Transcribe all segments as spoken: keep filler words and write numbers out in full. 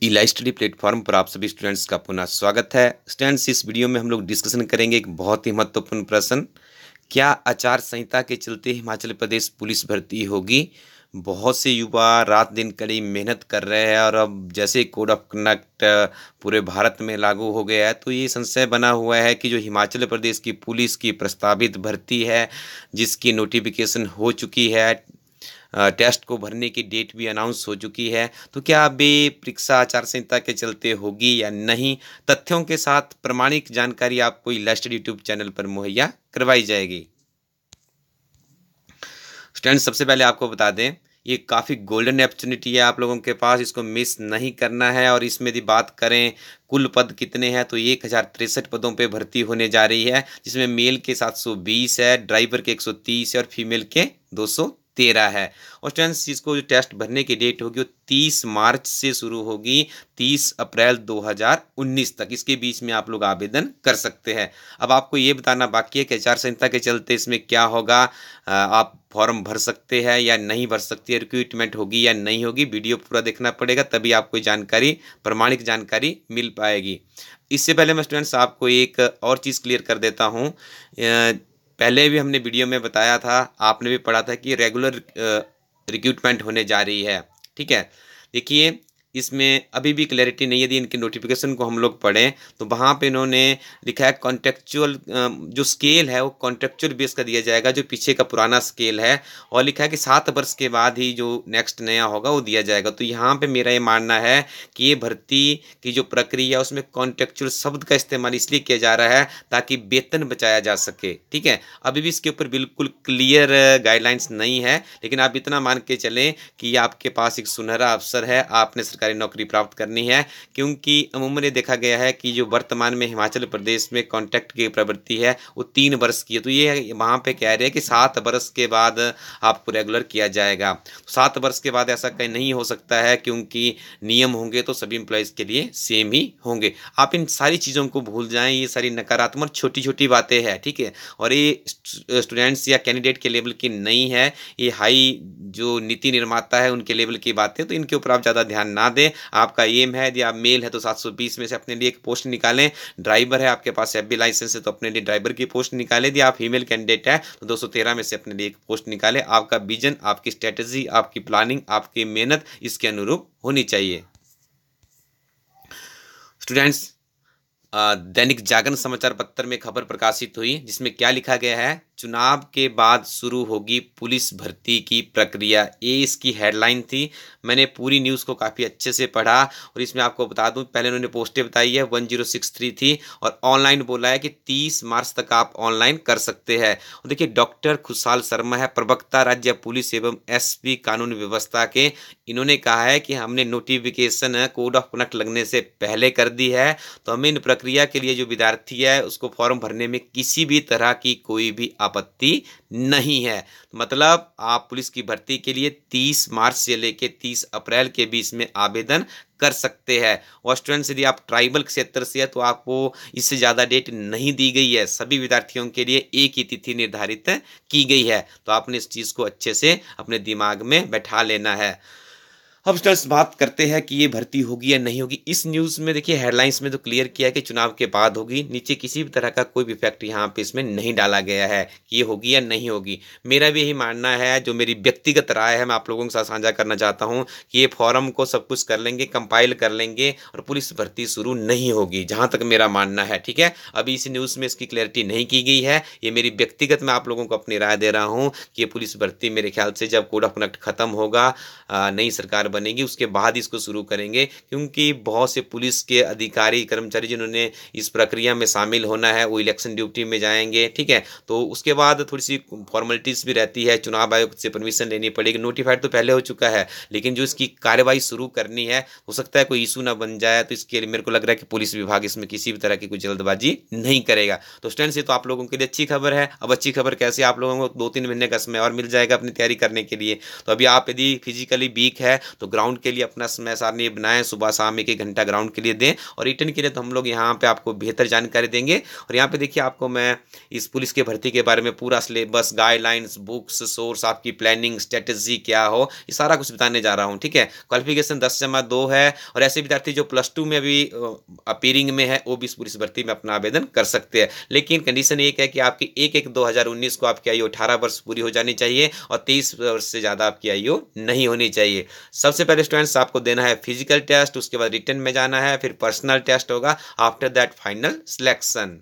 ई study platform पर आप सभी स्टूडेंट्स का पुनः स्वागत है। स्टूडेंट्स, इस वीडियो में हम लोग डिस्कशन करेंगे एक बहुत ही महत्वपूर्ण प्रश्न। क्या आचार संहिता के चलते हिमाचल प्रदेश पुलिस भर्ती होगी? बहुत से युवा रात दिन कड़ी मेहनत कर रहे हैं और अब जैसे कोड ऑफ कंडक्ट पूरे भारत में लागू हो गया है तो ये संशय बना हुआ है कि जो हिमाचल प्रदेश की पुलिस की प्रस्तावित भर्ती है, जिसकी नोटिफिकेशन हो चुकी है, टेस्ट को भरने की डेट भी अनाउंस हो चुकी है, तो क्या अब ये परीक्षा आचार संहिता के चलते होगी या नहीं? तथ्यों के साथ प्रमाणिक जानकारी आपको ई स्टडी यूट्यूब चैनल पर मुहैया करवाई जाएगी। स्टूडेंट्स, सबसे पहले आपको बता दें, ये काफ़ी गोल्डन अपॉर्चुनिटी है आप लोगों के पास, इसको मिस नहीं करना है। और इसमें यदि बात करें कुल पद कितने हैं तो एक हज़ार तिरसठ पदों पे भर्ती होने जा रही है, जिसमें मेल के सात सौ बीस है, ड्राइवर के एक सौ तीस है और फीमेल के दो सौ तेरह है। और स्टूडेंट्स, इसको जो टेस्ट भरने की डेट होगी वो तीस मार्च से शुरू होगी, तीस अप्रैल दो हज़ार उन्नीस तक। इसके बीच में आप लोग आवेदन कर सकते हैं। अब आपको ये बताना बाकी है कि आचार संहिता के चलते इसमें क्या होगा, आप फॉर्म भर सकते हैं या नहीं भर सकते, रिक्रूटमेंट होगी या नहीं होगी। वीडियो पूरा देखना पड़ेगा, तभी आपको जानकारी, प्रमाणिक जानकारी मिल पाएगी। इससे पहले मैं स्टूडेंट्स आपको एक और चीज़ क्लियर कर देता हूँ। पहले भी हमने वीडियो में बताया था, आपने भी पढ़ा था कि रेगुलर रिक्रूटमेंट होने जा रही है। ठीक है, देखिए इसमें अभी भी क्लैरिटी नहीं है। यदि इनकी नोटिफिकेशन को हम लोग पढ़ें तो वहाँ पे इन्होंने लिखा है कॉन्ट्रेक्चुअल, जो स्केल है वो कॉन्ट्रेक्चुअल बेस का दिया जाएगा, जो पीछे का पुराना स्केल है, और लिखा है कि सात वर्ष के बाद ही जो नेक्स्ट नया होगा वो दिया जाएगा। तो यहाँ पे मेरा ये मानना है कि ये भर्ती की जो प्रक्रिया है उसमें कॉन्ट्रेक्चुअल शब्द का इस्तेमाल इसलिए किया जा रहा है ताकि वेतन बचाया जा सके। ठीक है, अभी भी इसके ऊपर बिल्कुल क्लियर गाइडलाइंस नहीं है, लेकिन आप इतना मान के चलें कि आपके पास एक सुनहरा अवसर है, आपने सरकारी नौकरी प्राप्त करनी है। क्योंकि अमूमन ये देखा गया है कि जो वर्तमान में हिमाचल प्रदेश में कॉन्ट्रैक्ट की प्रवृत्ति है वो तीन वर्ष की है। तो ये वहाँ पे कह रहे हैं कि सात वर्ष के बाद आपको रेगुलर किया जाएगा। तो सात वर्ष के बाद ऐसा कहीं नहीं हो सकता है, क्योंकि नियम होंगे तो सभी एम्प्लॉयज़ के लिए सेम ही होंगे। आप इन सारी चीज़ों को भूल जाएं, ये सारी नकारात्मक छोटी छोटी बातें हैं। ठीक है, और ये स्टूडेंट्स या कैंडिडेट के लेवल की नहीं है, ये हाई जो नीति निर्माता है उनके लेवल की बातें, तो इनके ऊपर आप ज़्यादा ध्यान ना दें। आपका एम है, यदि आप मेल है तो सात सौ बीस में से अपने लिए एक पोस्ट निकालें, ड्राइवर है आपके पास एफ बी लाइसेंस है तो अपने लिए ड्राइवर की पोस्ट निकालें, यदि आप फीमेल कैंडिडेट है तो दो सौ तेरह में से अपने लिए एक पोस्ट निकालें। आपका विजन, आपकी स्ट्रेटजी, आपकी प्लानिंग, आपकी मेहनत इसके अनुरूप होनी चाहिए। स्टूडेंट्स, दैनिक जागरण समाचार पत्र में खबर प्रकाशित हुई, जिसमें क्या लिखा गया है, चुनाव के बाद शुरू होगी पुलिस भर्ती की प्रक्रिया। ये इसकी हेडलाइन थी। मैंने पूरी न्यूज़ को काफ़ी अच्छे से पढ़ा और इसमें आपको बता दूं, पहले उन्होंने पोस्टें बताई है वन ज़ीरो सिक्स थ्री थी और ऑनलाइन बोला है कि तीस मार्च तक आप ऑनलाइन कर सकते हैं। और देखिए, डॉक्टर खुशहाल शर्मा है, प्रवक्ता राज्य पुलिस एवं एसपी कानून व्यवस्था के। इन्होंने कहा है कि हमने नोटिफिकेशन कोड ऑफ कंडक्ट लगने से पहले कर दी है, तो हमें इन प्रक्रिया के लिए जो विद्यार्थी है उसको फॉर्म भरने में किसी भी तरह की कोई भी आपत्ति नहीं है। मतलब आप पुलिस की भर्ती के लिए तीस मार्च से लेकर तीस अप्रैल के बीच में आवेदन कर सकते हैं। और स्टूडेंट्स, यदि आप ट्राइबल क्षेत्र से है तो आपको इससे ज़्यादा डेट नहीं दी गई है, सभी विद्यार्थियों के लिए एक ही तिथि निर्धारित की गई है। तो आपने इस चीज़ को अच्छे से अपने दिमाग में बैठा लेना है। अब स्टूडेंट्स, बात करते हैं कि ये भर्ती होगी या नहीं होगी। इस न्यूज़ में देखिए हेडलाइंस में तो क्लियर किया है कि चुनाव के बाद होगी, नीचे किसी भी तरह का कोई भी फैक्ट यहाँ पे इसमें नहीं डाला गया है कि ये होगी या नहीं होगी। मेरा भी यही मानना है, जो मेरी व्यक्तिगत राय है मैं आप लोगों के साथ साझा करना चाहता हूँ कि ये फॉर्म को सब कुछ कर लेंगे, कंपाइल कर लेंगे और पुलिस भर्ती शुरू नहीं होगी, जहाँ तक मेरा मानना है। ठीक है, अभी इस न्यूज़ में इसकी क्लैरिटी नहीं की गई है। ये मेरी व्यक्तिगत, मैं आप लोगों को अपनी राय दे रहा हूँ कि ये पुलिस भर्ती मेरे ख्याल से जब कोड ऑफ कंडक्ट खत्म होगा, नई सरकार बनेगी, उसके बाद इसको शुरू करेंगे। क्योंकि बहुत से पुलिस के अधिकारी कर्मचारी जिन्होंने इस प्रक्रिया में शामिल होना है वो इलेक्शन ड्यूटी में जाएंगे। ठीक है, तो उसके बाद थोड़ी सी फॉर्मेलिटीज़ भी रहती है, चुनाव आयोग से परमिशन लेनी पड़ेगी। नोटिफाइड तो पहले हो चुका है, लेकिन जो इसकी कार्रवाई शुरू करनी है, हो सकता है कोई इशू ना बन जाए, तो इसके लिए मेरे को लग रहा है कि पुलिस विभाग इसमें किसी भी तरह की कोई जल्दबाजी नहीं करेगा। तो स्टूडेंट्स, ये तो आप लोगों के लिए अच्छी खबर है। अब अच्छी खबर कैसे, आप लोगों को दो तीन महीने का समय और मिल जाएगा अपनी तैयारी करने के लिए। तो अभी आप यदि फिजिकली वीक है तो ग्राउंड के लिए अपना समय सारणी बनाएं, सुबह शाम एक एक घंटा ग्राउंड के लिए दें। और रिटर्न के लिए तो हम लोग यहाँ पे आपको बेहतर जानकारी देंगे। और यहाँ पे देखिए आपको मैं इस पुलिस के भर्ती के बारे में पूरा सिलेबस, गाइडलाइंस, बुक्स, सोर्स, आपकी प्लानिंग स्ट्रेटेजी क्या हो, ये सारा कुछ बताने जा रहा हूँ। ठीक है, क्वालिफिकेशन दस जमा दो है। और ऐसे विद्यार्थी जो प्लस टू में अभी अपीयरिंग में है वो भी इस पुलिस भर्ती में अपना आवेदन कर सकते हैं। लेकिन कंडीशन एक है कि आपकी एक एक दो हज़ार उन्नीस को आपकी आयु अठारह वर्ष पूरी हो जानी चाहिए और तेईस वर्ष से ज़्यादा आपकी आयु नहीं होनी चाहिए। सबसे पहले स्टूडेंट्स आपको देना है फिजिकल टेस्ट, उसके बाद रिटन में जाना है, फिर पर्सनल टेस्ट होगा, आफ्टर दैट फाइनल सिलेक्शन।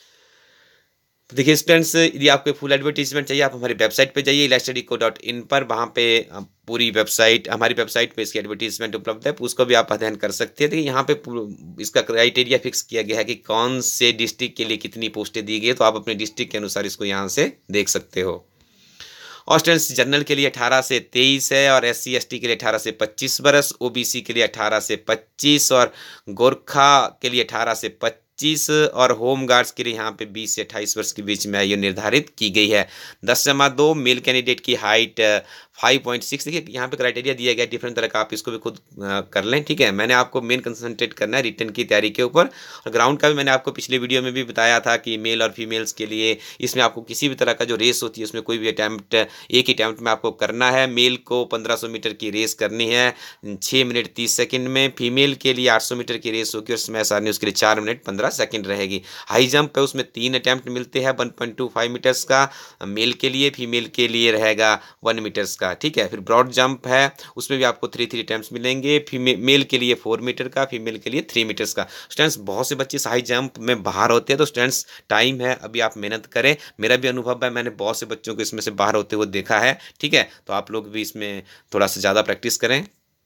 तो देखिए स्टूडेंट्स, यदि आपको फुल एडवर्टीजमेंट चाहिए आप हमारी वेबसाइट पे जाइए elite study co dot in पर। वहाँ पे पूरी वेबसाइट, हमारी वेबसाइट पे इसकी एडवर्टीजमेंट उपलब्ध है, उसको भी आप अध्ययन कर सकते हैं। देखिए यहाँ पे इसका क्राइटेरिया फिक्स किया गया है कि कौन से डिस्ट्रिक्ट के लिए कितनी पोस्टें दी गई है, तो आप अपने डिस्ट्रिक्ट के अनुसार इसको यहाँ से देख सकते हो। और स्टूडेंट्स जनरल के लिए अठारह से तेईस है, और एस सी एस टी के लिए अठारह से पच्चीस बरस, ओ बी सी के लिए अठारह से पच्चीस, और गोरखा के लिए अठारह से पच्चीस, और होम गार्ड्स के लिए यहाँ पे बीस से अट्ठाईस वर्ष के बीच में आयु निर्धारित की गई है। दस जमा दो मेल कैंडिडेट की हाइट फाइव पॉइंट सिक्स। देखिए यहाँ पे क्राइटेरिया दिया गया है डिफरेंट तरह का, आप इसको भी खुद आ, कर लें। ठीक है, मैंने आपको मेन कंसंट्रेट करना है रिटर्न की तैयारी के ऊपर। और ग्राउंड का भी मैंने आपको पिछले वीडियो में भी बताया था कि मेल और फीमेल्स के लिए इसमें आपको किसी भी तरह का जो रेस होती है उसमें कोई भी अटैम्प्ट एक ही अटैम्प्ट में आपको करना है। मेल को पंद्रह सौ मीटर की रेस करनी है छः मिनट तीस सेकेंड में, फीमेल के लिए आठ सौ मीटर की रेस होगी और समय सारणी उसके लिए चार मिनट पंद्रह सेकेंड रहेगी। हाई जंप है उसमें तीन अटैम्प्ट मिलते हैं one point two five metres का मेल के लिए, फीमेल के लिए रहेगा वन मीटर्स का। ठीक है, फिर ब्रॉड जंप है उसमें भी आपको थ्री थ्री अटैम्प्ट्स मिलेंगे, फीमेल मेल के लिए फोर मीटर का, फीमेल के लिए थ्री मीटर्स का। स्टूडेंट्स बहुत से बच्चे हाई जंप में बाहर होते हैं, तो स्टूडेंट्स टाइम है, अभी आप मेहनत करें। मेरा भी अनुभव है, मैंने बहुत से बच्चों को इसमें से बाहर होते हुए देखा है। ठीक है, तो आप लोग भी इसमें थोड़ा सा ज़्यादा प्रैक्टिस करें।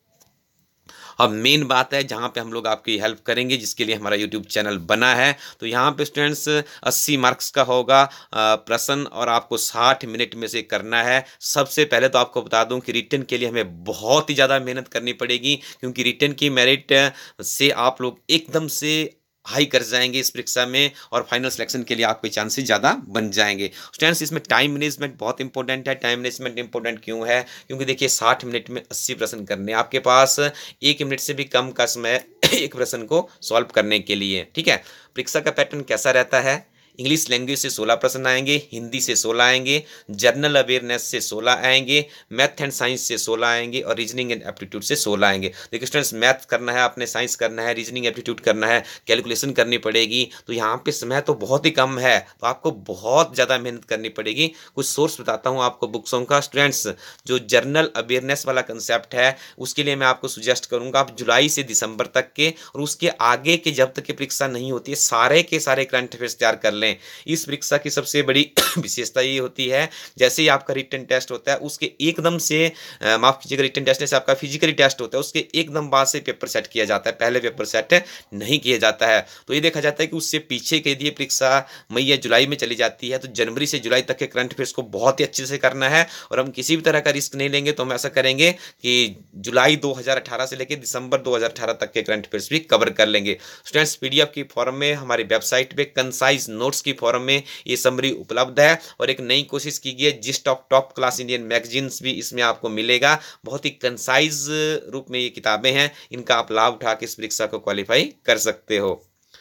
अब मेन बात है जहाँ पे हम लोग आपकी हेल्प करेंगे, जिसके लिए हमारा यूट्यूब चैनल बना है। तो यहाँ पे स्टूडेंट्स अस्सी मार्क्स का होगा प्रश्न, और आपको साठ मिनट में से करना है। सबसे पहले तो आपको बता दूं कि रिटन के लिए हमें बहुत ही ज़्यादा मेहनत करनी पड़ेगी, क्योंकि रिटन की मेरिट से आप लोग एकदम से हाई कर जाएंगे इस परीक्षा में, और फाइनल सिलेक्शन के लिए आपके चांसेस ज़्यादा बन जाएंगे। स्टूडेंट्स इसमें टाइम मैनेजमेंट बहुत इंपॉर्टेंट है। टाइम मैनेजमेंट इंपॉर्टेंट क्यों है? क्योंकि देखिए साठ मिनट में अस्सी प्रश्न करने, आपके पास एक मिनट से भी कम का समय एक प्रश्न को सॉल्व करने के लिए। ठीक है, परीक्षा का पैटर्न कैसा रहता है? इंग्लिश लैंग्वेज से सोलह प्रश्न आएंगे, हिंदी से सोलह आएंगे, जनरल अवेयरनेस से सोलह आएंगे, मैथ एंड साइंस से सोलह आएंगे, और रीजनिंग एंड एप्टीट्यूड से सोलह आएंगे। देखिए स्टूडेंट्स, मैथ करना है आपने, साइंस करना है, रीजनिंग एप्टीट्यूड करना है, कैलकुलेशन करनी पड़ेगी, तो यहाँ पे समय तो बहुत ही कम है, तो आपको बहुत ज़्यादा मेहनत करनी पड़ेगी। कुछ सोर्स बताता हूँ आपको बुक्सों का। स्टूडेंट्स जो जनरल अवेयरनेस वाला कंसेप्ट है उसके लिए मैं आपको सुजेस्ट करूँगा आप जुलाई से दिसंबर तक के, और उसके आगे के जब तक की परीक्षा नहीं होती है, सारे के सारे करंट अफेयर्स तैयार कर लें। इस परीक्षा की सबसे बड़ी विशेषता ये होती है, जैसे ही आपका रिटन टेस्ट होता है उसके एकदम से माफ कीजिएगा, रिटन टेस्ट से आपका फिजिकली टेस्ट होता है उसके एकदम बाद से पेपर सेट किया जाता है, पहले पेपर सेट नहीं किया जाता है। तो ये देखा जाता है कि उससे पीछे के लिए परीक्षा मई या जुलाई में चली जाती है, तो जनवरी से जुलाई तक के करंट अफेयर्स को बहुत ही अच्छे से करना है। और हम किसी भी तरह का रिस्क नहीं लेंगे, तो हम ऐसा करेंगे कि जुलाई दो हज़ार अठारह से लेकर दिसंबर दो हज़ार अठारह तक के करंट अफेयर्स भी कवर कर लेंगे। स्टूडेंट्स पीडीएफ की फॉर्म में हमारी वेबसाइट पे कंसाइज नोट्स की फॉर्म में ये समरी उपलब्ध है, और एक नई कोशिश की गई है जिस top top class Indian magazines भी इसमें आपको मिलेगा। बहुत ही कंसाइज रूप में ये किताबें हैं, इनका आप लाभ उठा के इस परीक्षा को क्वालिफाई कर सकते हो।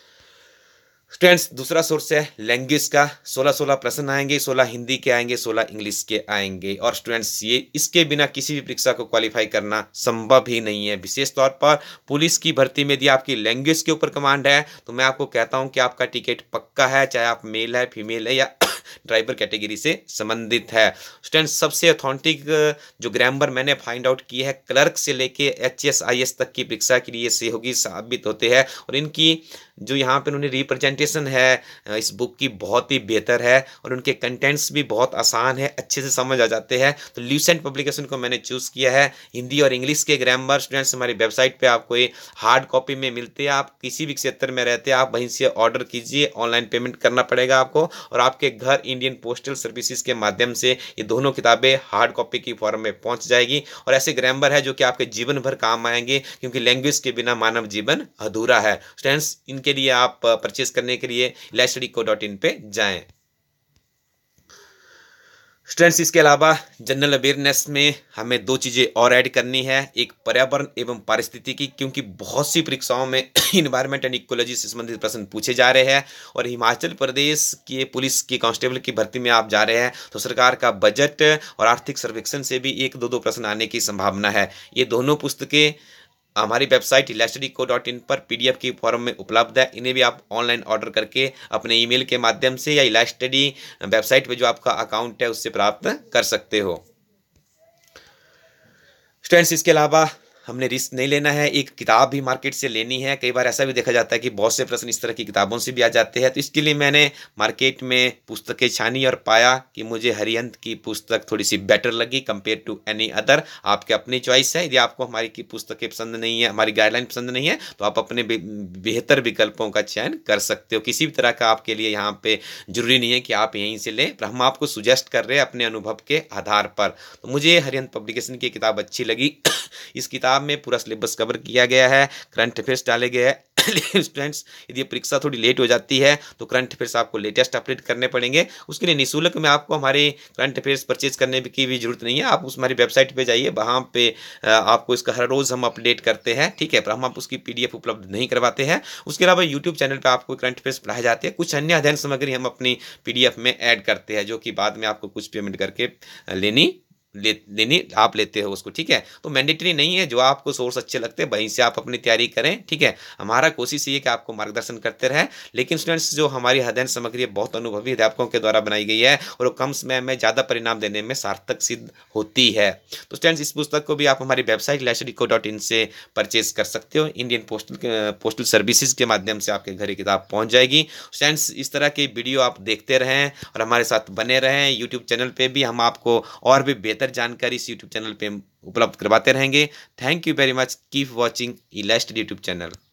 स्टूडेंट्स दूसरा सोर्स है लैंग्वेज का, सोलह सोलह प्रश्न आएंगे, सोलह हिंदी के आएंगे, सोलह इंग्लिश के आएंगे। और स्टूडेंट्स ये इसके बिना किसी भी परीक्षा को क्वालिफाई करना संभव ही नहीं है। विशेष तौर पर पुलिस की भर्ती में यदि आपकी लैंग्वेज के ऊपर कमांड है, तो मैं आपको कहता हूं कि आपका टिकट पक्का है, चाहे आप मेल है, फीमेल है, या ड्राइवर कैटेगरी से संबंधित है। स्टूडेंट्स सबसे ऑथेंटिक जो ग्रामर मैंने फाइंड आउट की है, क्लर्क से लेके एच एस आई एस तक की परीक्षा के लिए सहयोगी साबित होते हैं, और इनकी जो यहाँ पे उन्होंने रिप्रेजेंटेशन है इस बुक की बहुत ही बेहतर है, और उनके कंटेंट्स भी बहुत आसान है, अच्छे से समझ आ जाते हैं। तो ल्यूसेंट पब्लिकेशन को मैंने चूज़ किया है। हिंदी और इंग्लिश के ग्रामर स्टूडेंट्स हमारी वेबसाइट पे आपको ये हार्ड कॉपी में मिलते हैं, आप किसी भी क्षेत्र में रहते हैं आप वहीं से ऑर्डर कीजिए, ऑनलाइन पेमेंट करना पड़ेगा आपको, और आपके घर इंडियन पोस्टल सर्विसेज के माध्यम से ये दोनों किताबें हार्ड कॉपी की फॉर्म में पहुंच जाएगी। और ऐसे ग्रामर है जो कि आपके जीवन भर काम आएंगे, क्योंकि लैंग्वेज के बिना मानव जीवन अधूरा है। स्टूडेंट्स इनके लिए आप परचेज करने के लिए elite study co dot in पे जाएं। स्टूडेंट्स, इसके अलावा जनरल अवेयरनेस में हमें दो चीज़ें और ऐड करनी है। एक पर्यावरण एवं पारिस्थितिकी, क्योंकि बहुत सी परीक्षाओं में इन्वायरमेंट एंड इकोलॉजी से संबंधित प्रश्न पूछे जा रहे हैं और हिमाचल प्रदेश के पुलिस की कांस्टेबल की भर्ती में आप जा रहे हैं तो सरकार का बजट और आर्थिक सर्वेक्षण से भी एक दो दो प्रश्न आने की संभावना है। ये दोनों पुस्तकें हमारी वेबसाइट इलास्टडी को डॉट इन पर पीडीएफ की फॉर्म में उपलब्ध है। इन्हें भी आप ऑनलाइन ऑर्डर करके अपने ईमेल के माध्यम से या इलास्टडी वेबसाइट पे जो आपका अकाउंट है उससे प्राप्त कर सकते हो। स्टूडेंट्स, इसके अलावा हमने रिस्क नहीं लेना है, एक किताब भी मार्केट से लेनी है। कई बार ऐसा भी देखा जाता है कि बहुत से प्रश्न इस तरह की किताबों से भी आ जाते हैं, तो इसके लिए मैंने मार्केट में पुस्तकें छानी और पाया कि मुझे हरिहंत की पुस्तक थोड़ी सी बेटर लगी कंपेयर टू एनी अदर। आपके अपनी चॉइस है, यदि आपको हमारी की पुस्तकें पसंद नहीं है, हमारी गाइडलाइन पसंद नहीं है, तो आप अपने बेहतर विकल्पों का चयन कर सकते हो। किसी भी तरह का आपके लिए यहाँ पे जरूरी नहीं है कि आप यहीं से लें, पर हम आपको सुजेस्ट कर रहे हैं अपने अनुभव के आधार पर। तो मुझे हरिहंत पब्लिकेशन की किताब अच्छी लगी। इस किताब में पूरा सिलेबस कवर किया गया है, करंट अफेयर्स डाले गए हैं। लेकिन स्टूडेंट्स, यदि परीक्षा थोड़ी लेट हो जाती है तो करंट अफेयर्स आपको लेटेस्ट अपडेट करने पड़ेंगे। उसके लिए निःशुल्क में आपको हमारे करंट अफेयर्स परचेज करने की भी जरूरत नहीं है। आप उस हमारी वेबसाइट पे जाइए, वहाँ पे आपको इसका हर रोज़ हम अपडेट करते हैं, ठीक है, पर हम आप उसकी पीडीएफ उपलब्ध नहीं करवाते हैं। उसके अलावा यूट्यूब चैनल पर आपको करंट अफेयर्स पढ़ाए जाते हैं। कुछ अन्य अध्ययन सामग्री हम अपनी पीडीएफ में ऐड करते हैं, जो कि बाद में आपको कुछ पेमेंट करके लेनी ले लेनी आप लेते हो उसको, ठीक है। तो मैंडेटरी नहीं है, जो आपको सोर्स अच्छे लगते हैं वहीं से आप अपनी तैयारी करें, ठीक है। हमारा कोशिश ये है कि आपको मार्गदर्शन करते रहें। लेकिन स्टूडेंट्स, जो हमारी अध्ययन सामग्री बहुत अनुभवी अध्यापकों के द्वारा बनाई गई है और वो कम समय में ज़्यादा परिणाम देने में सार्थक सिद्ध होती है। तो स्टूडेंट्स, इस पुस्तक को भी आप हमारी वेबसाइट इलास्टडी को डॉट इन से परचेज कर सकते हो। इंडियन पोस्टल पोस्टल सर्विसेज के माध्यम से आपके घर ये किताब पहुँच जाएगी। स्टूडेंट्स, इस तरह के वीडियो आप देखते रहें और हमारे साथ बने रहें। यूट्यूब चैनल पर भी हम आपको और भी बेहतर जानकारी इस यूट्यूब चैनल पे उपलब्ध करवाते रहेंगे। Thank you very much, keep watching elite study YouTube channel.